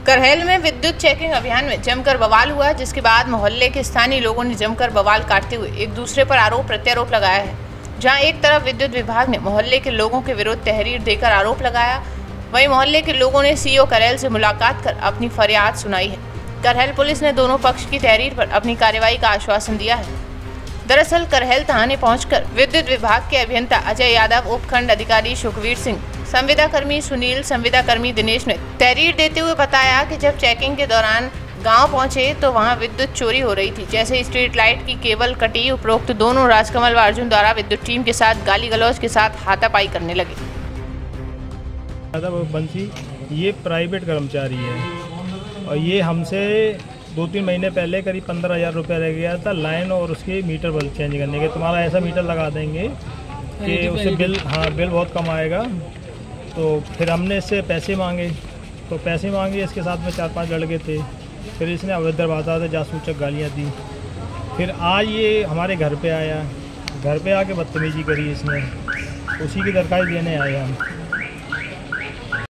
करहैल में विद्युत चेकिंग अभियान में जमकर बवाल हुआ, जिसके बाद मोहल्ले के स्थानीय लोगों ने जमकर बवाल काटते हुए एक दूसरे पर आरोप प्रत्यारोप लगाया है। जहां एक तरफ विद्युत विभाग ने मोहल्ले के लोगों के विरुद्ध तहरीर देकर आरोप लगाया, वहीं मोहल्ले के लोगों ने सीओ करहैल से मुलाकात कर अपनी फरियाद सुनाई है। करहैल पुलिस ने दोनों पक्ष की तहरीर पर अपनी कार्रवाई का आश्वासन दिया है। दरअसल करहैल थाने पहुंचकर विद्युत विभाग के अभियंता अजय यादव, उपखंड अधिकारी सुखवीर सिंह, संविदा कर्मी सुनील, संविदा कर्मी दिनेश ने तहरीर देते हुए बताया कि जब चेकिंग के दौरान गांव पहुंचे तो वहां विद्युत चोरी हो रही थी, जैसे स्ट्रीट लाइट की केबल कटी। उपरोक्त दोनों राजकमल व अर्जुन द्वारा विद्युत टीम के साथ गाली गलौज के साथ हाथापाई करने लगे। बंसी ये प्राइवेट कर्मचारी है और ये हमसे 2-3 महीने पहले करीब 15,000 रुपये रह गया था लाइन और उसके मीटर बल चेंज करने के। तुम्हारा ऐसा मीटर लगा देंगे कि उससे बिल बहुत कम आएगा। तो फिर हमने इससे पैसे मांगे, इसके साथ में 4-5 लड़के थे। फिर इसने अभद्र भाषा से जासूचक गालियाँ दी। फिर आज ये हमारे घर पे आया, घर पे आके बदतमीजी करी इसने, उसी की दरखास्त देने आए हम।